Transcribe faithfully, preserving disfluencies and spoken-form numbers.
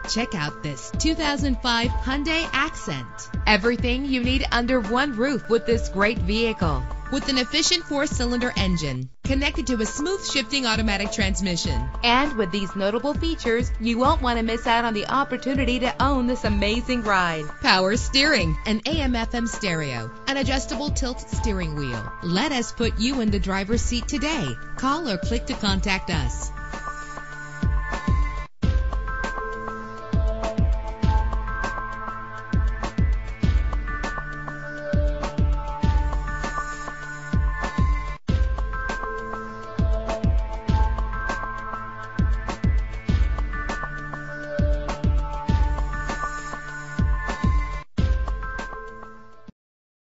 Check out this two thousand five Hyundai Accent. Everything you need under one roof with this great vehicle. With an efficient four-cylinder engine connected to a smooth shifting automatic transmission. And with these notable features, you won't want to miss out on the opportunity to own this amazing ride. Power steering, an A M F M stereo, an adjustable tilt steering wheel. Let us put you in the driver's seat today. Call or click to contact us.